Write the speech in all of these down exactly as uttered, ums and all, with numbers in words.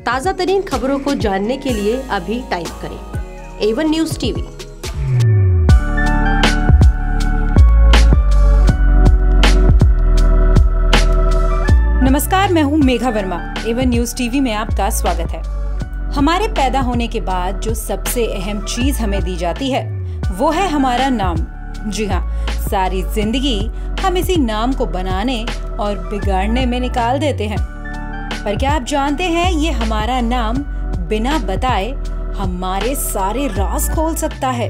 ताज़ा तरीन खबरों को जानने के लिए अभी टाइप करें ए वन न्यूज़ टीवी। नमस्कार, मैं हूँ Megha Verma. A one news TV में आपका स्वागत है। हमारे पैदा होने के बाद जो सबसे अहम चीज हमें दी जाती है वो है हमारा नाम। जी हाँ, सारी जिंदगी हम इसी नाम को बनाने और बिगाड़ने में निकाल देते हैं। पर क्या आप जानते हैं ये हमारा नाम बिना बताए हमारे सारे राज खोल सकता है।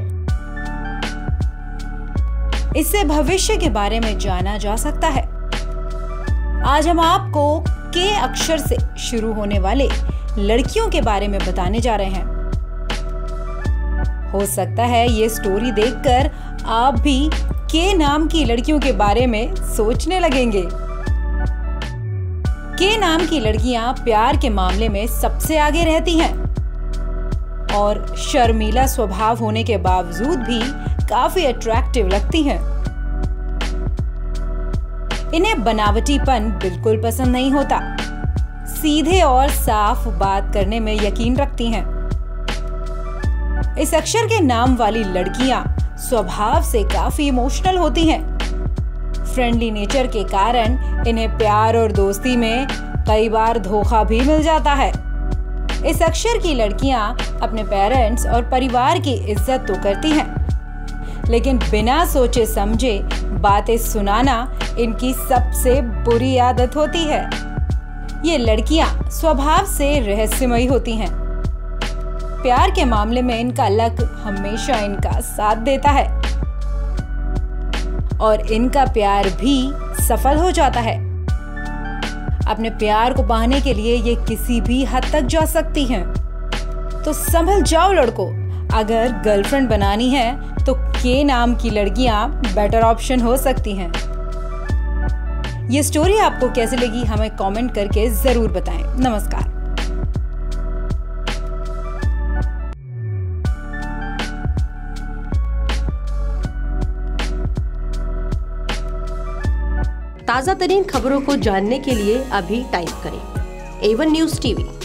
इससे भविष्य के बारे में जाना जा सकता है। आज हम आपको के अक्षर से शुरू होने वाले लड़कियों के बारे में बताने जा रहे हैं। हो सकता है ये स्टोरी देखकर आप भी के नाम की लड़कियों के बारे में सोचने लगेंगे। के नाम की लड़कियां प्यार के मामले में सबसे आगे रहती हैं और शर्मीला स्वभाव होने के बावजूद भी काफी अट्रैक्टिव लगती हैं। इन्हें बनावटीपन बिल्कुल पसंद नहीं होता, सीधे और साफ बात करने में यकीन रखती हैं। इस अक्षर के नाम वाली लड़कियां स्वभाव से काफी इमोशनल होती हैं। फ्रेंडली नेचर के कारण इन्हें प्यार और दोस्ती में कई बार धोखा भी मिल जाता है। इस अक्षर की लड़कियां अपने पेरेंट्स और परिवार की इज्जत तो करती हैं, लेकिन बिना सोचे समझे बातें सुनाना इनकी सबसे बुरी आदत होती है। ये लड़कियां स्वभाव से रहस्यमयी होती हैं। प्यार के मामले में इनका लक हमेशा इनका साथ देता है और इनका प्यार भी सफल हो जाता है। अपने प्यार को पाने के लिए ये किसी भी हद तक जा सकती हैं। तो संभल जाओ लड़कों, अगर गर्लफ्रेंड बनानी है तो के नाम की लड़कियां बेटर ऑप्शन हो सकती हैं। ये स्टोरी आपको कैसी लगी हमें कमेंट करके जरूर बताएं। नमस्कार। ताज़ा तरीन खबरों को जानने के लिए अभी टाइप करें ए वन न्यूज़ टीवी।